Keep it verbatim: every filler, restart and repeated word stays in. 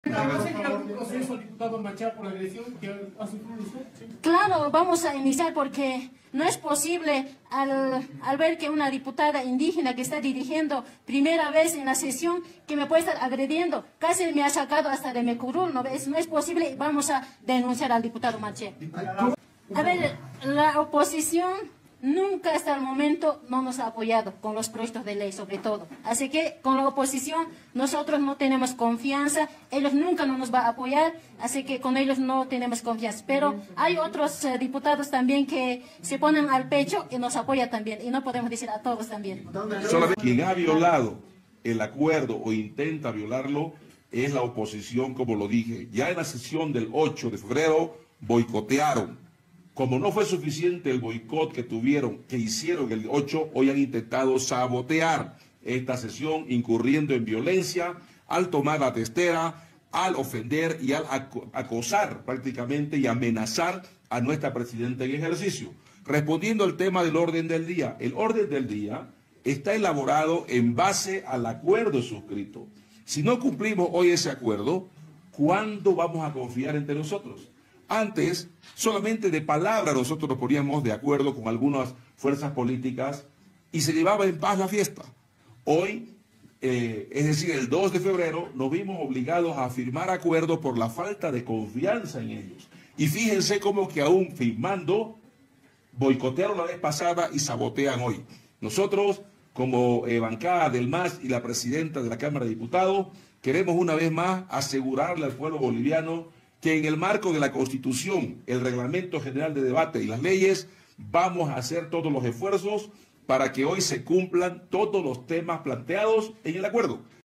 Claro, vamos a iniciar porque no es posible al, al ver que una diputada indígena que está dirigiendo primera vez en la sesión que me puede estar agrediendo, casi me ha sacado hasta de Mecurul, ¿no ves? No es posible, vamos a denunciar al diputado Maché. A ver, la oposición nunca hasta el momento no nos ha apoyado con los proyectos de ley, sobre todo. Así que con la oposición nosotros no tenemos confianza, ellos nunca no nos van a apoyar, así que con ellos no tenemos confianza. Pero hay otros eh, diputados también que se ponen al pecho y nos apoyan también, y no podemos decir a todos también. Solamente quien ha violado el acuerdo o intenta violarlo es la oposición, como lo dije. Ya en la sesión del ocho de febrero boicotearon. Como no fue suficiente el boicot que tuvieron, que hicieron el ocho, hoy han intentado sabotear esta sesión, incurriendo en violencia, al tomar la testera, al ofender y al acosar prácticamente y amenazar a nuestra presidenta en ejercicio. Respondiendo al tema del orden del día, el orden del día está elaborado en base al acuerdo suscrito. Si no cumplimos hoy ese acuerdo, ¿cuándo vamos a confiar entre nosotros? Antes, solamente de palabra nosotros nos poníamos de acuerdo con algunas fuerzas políticas y se llevaba en paz la fiesta. Hoy, eh, es decir, el dos de febrero, nos vimos obligados a firmar acuerdos por la falta de confianza en ellos. Y fíjense cómo que aún firmando, boicotearon la vez pasada y sabotean hoy. Nosotros, como eh, bancada del M A S y la presidenta de la Cámara de Diputados, queremos una vez más asegurarle al pueblo boliviano que en el marco de la Constitución, el Reglamento General de Debate y las leyes, vamos a hacer todos los esfuerzos para que hoy se cumplan todos los temas planteados en el acuerdo.